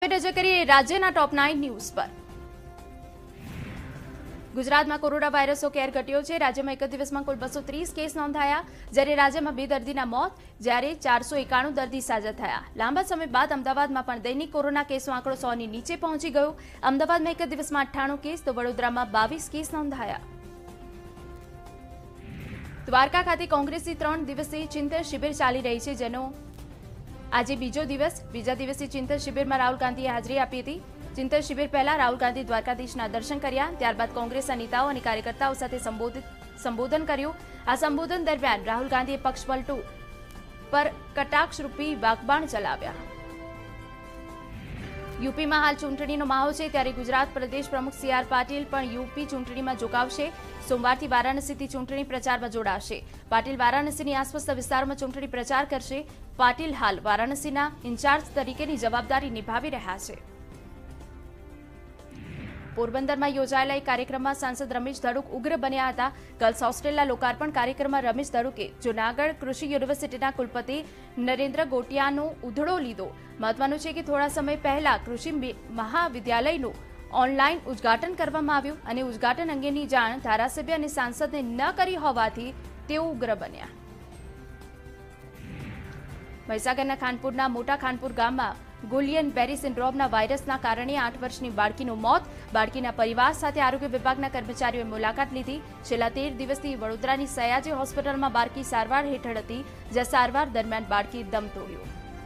નજર કરીએ રાજ્યના ટોપ 9 ન્યૂઝ પર। ગુજરાતમાં કોરોના વાયરસનો કેર ઘટ્યો છે। રાજ્યમાં એક દિવસમાં કુલ 230 કેસ નોંધાયા, જ્યારે રાજ્યમાં 2 દર્દીના મોત, જ્યારે 491 દર્દી સાજા થયા। લાંબા સમય બાદ અમદાવાદમાં પણ દૈનિક કોરોના કેસનો આંકડો 100 ની નીચે પહોંચી ગયો। અમદાવાદમાં એક દિવસમાં 98 કેસ તો વડોદરામાં 22 કેસ નોંધાયા। દ્વારકા ખાતે કોંગ્રેસની 3 દિવસીય ચિંતન શિબિર ચાલી રહી છે, જેનો આજે બીજો દિવસ। બીજા દિવસીય ચિંતન શિબિરમાં રાહુલ ગાંધીએ હાજરી આપી હતી। ચિંતન શિબિર પહેલા રાહુલ ગાંધી દ્વારકાધીશના દર્શન કર્યા, ત્યારબાદ કોંગ્રેસના નેતાઓ અને કાર્યકર્તાઓ સાથે સંબોધન કર્યું। આ સંબોધન દરમિયાન રાહુલ ગાંધીએ પક્ષ પલટુ પર કટાક્ષરૂપી વાકબાણ ચલાવ્યા। यूपीમાં હાલ ચૂંટણીનો માહોલ છે, ત્યારે ગુજરાત પ્રદેશ પ્રમુખ CR પાટીલ પણ यूपी ચૂંટણીમાં જોડાવશે। સોમવારથી વારાણસીથી ચૂંટણી પ્રચારમાં જોડાશે। પાટીલ વારાણસીની આસપાસના વિસ્તારોમાં ચૂંટણી પ્રચાર કરશે। પાટીલ હાલ વારાણસીના ઇન્ચાર્જ તરીકેની જવાબદારી નિભાવી રહ્યા છે। પોરબંદરમાં યોજાયેલા એક કાર્યક્રમમાં સાંસદ રમેશ ધડુક ઉગ્ર બન્યા હતા। ગર્લ્સ હોસ્ટેલના લોકાર્પણ કાર્યક્રમમાં રમેશ ધડુકે જૂનાગઢ કૃષિ યુનિવર્સિટીના કુલપતિ નરેન્દ્ર ગોટિયાનો ઉધડો લીધો। મહત્વનું છે કે થોડા સમય પહેલા કૃષિ મહાવિદ્યાલયનું ઓનલાઈન ઉદ્ઘાટન કરવામાં આવ્યું અને ઉદ્ઘાટન અંગેની જાણ ધારાસભ્ય અને સાંસદને ન કરી હોવાથી તેઓ ઉગ્ર બન્યા। મહીસાગરના ખાનપુરના મોટા ખાનપુર ગામમાં ગુલિયન બેરી સિન્ડ્રોમના વાયરસના કારણે 8 વર્ષની બાળકીનું મોત। બાળકીના પરિવાર સાથે આરોગ્ય વિભાગના કર્મચારીઓએ મુલાકાત લીધી। છેલ્લા 13 દિવસથી વડોદરાની સયાજી હોસ્પિટલમાં બાળકી સારવાર હેઠળ હતી, જ્યાં સારવાર દરમિયાન બાળકી દમ તોડ્યો।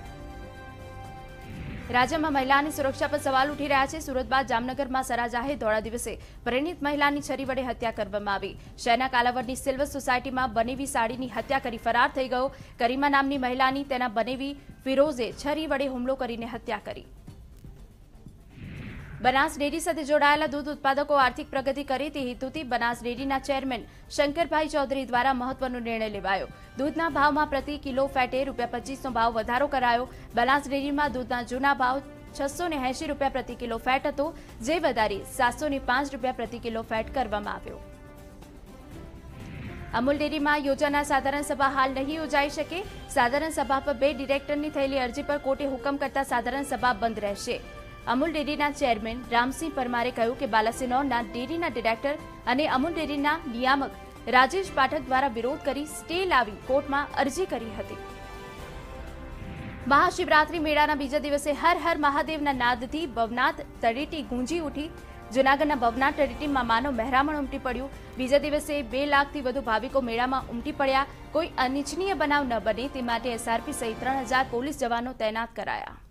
રાજ્યમાં મહિલાની સુરક્ષા પર સવાલ ઉઠી રહ્યા છે। સુરત બાદ જામનગરમાં સરાજાહે ધોળા દિવસે પરિણીત મહિલાની છરી વડે હત્યા કરવામાં આવી। શહેરના કાલાવડની સિલ્વર સોસાયટીમાં બનેવી સાડીની હત્યા કરી ફરાર થઈ ગયો। કરીમા નામની મહિલાની તેના બનેવી ફિરોઝે છરી વડે હુમલો કરીને હત્યા કરી। બનાસ ડેરી સાથે જોડાયેલા દૂધ ઉત્પાદકો આર્થિક પ્રગતિ કરે તે હેતુથી બનાસ ડેરીના ચેરમેન શંકરભાઈ ચૌધરી દ્વારા મહત્વનો નિર્ણય લેવાયો। દૂધના ભાવમાં પ્રતિ કિલો ફેટે ₹25નો ભાવ વધારો કરાયો। બનાસ ડેરીમાં દૂધના જૂના ભાવ ₹680 પ્રતિ કિલો ફેટ હતો, જે વધારી ₹705 પ્રતિ કિલો ફેટ કરવામાં આવ્યો। અમૂલ ડેરીમાં યોજાનાર સાધારણ સભા હાલ નહીં યોજાઈ શકે। સાધારણ સભા પર 2 ડિરેક્ટરની થયેલી અરજી પર કોર્ટે હુકમ કરતા સાધારણ સભા બંધ રહેશે। અમૂલ ડેરીના ચેરમેન રામસિંહ પરમારે કહ્યું કે બાલાસિનોરના ડેરીના ડિરેક્ટર અને અમૂલ ડેરીના નિયામક રાજેશ પાઠક દ્વારા વિરોધ કરી સ્ટે લાવી કોર્ટમાં અરજી કરી હતી। મહાશિવરાત્રી મેળાના બીજા દિવસે હર હર મહાદેવના નાદથી ભવનાથ તળેટી ગુંજી ઉઠી। જૂનાગઢના ભવનાથ તળેટીમાં માનવ મહેરામણ ઉમટી પડ્યું। બીજા દિવસે 2 લાખથી વધુ ભાવિકો મેળામાં ઉમટી પડ્યા। કોઈ અનિચ્છનીય બનાવ ન બને તે માટે SRP સહિત 3000 પોલીસ જવાનો તૈનાત કરાયા।